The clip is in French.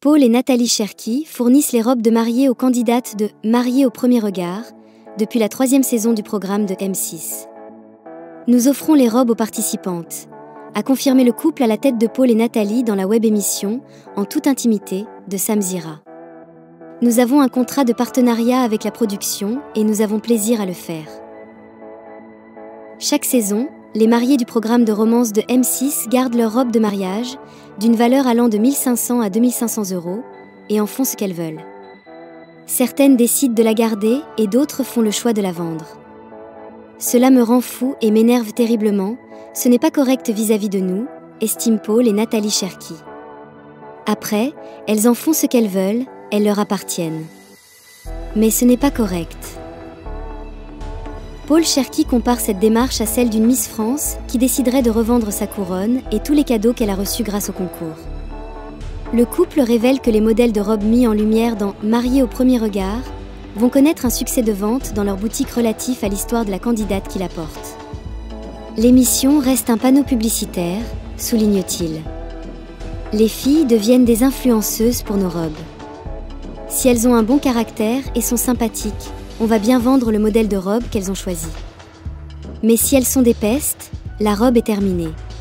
Paul et Nathalie Cherki fournissent les robes de mariée aux candidates de Mariée au premier regard depuis la 3e saison du programme de M6. Nous offrons les robes aux participantes, a confirmé le couple à la tête de Paul et Nathalie dans la web émission en toute intimité de Samzira. Nous avons un contrat de partenariat avec la production et nous avons plaisir à le faire. Chaque saison, les mariés du programme de romance de M6 gardent leur robe de mariage, d'une valeur allant de 1 500 à 2 500 € et en font ce qu'elles veulent. Certaines décident de la garder et d'autres font le choix de la vendre. Cela me rend fou et m'énerve terriblement, ce n'est pas correct vis-à-vis de nous, estiment Paul et Nathalie Cherki. Après, elles en font ce qu'elles veulent, elles leur appartiennent. Mais ce n'est pas correct. Paul Cherki compare cette démarche à celle d'une Miss France qui déciderait de revendre sa couronne et tous les cadeaux qu'elle a reçus grâce au concours. Le couple révèle que les modèles de robes mis en lumière dans Mariée au premier regard vont connaître un succès de vente dans leur boutique relatif à l'histoire de la candidate qui la porte. L'émission reste un panneau publicitaire, souligne-t-il. Les filles deviennent des influenceuses pour nos robes. Si elles ont un bon caractère et sont sympathiques, on va bien vendre le modèle de robe qu'elles ont choisi. Mais si elles sont des pestes, la robe est terminée.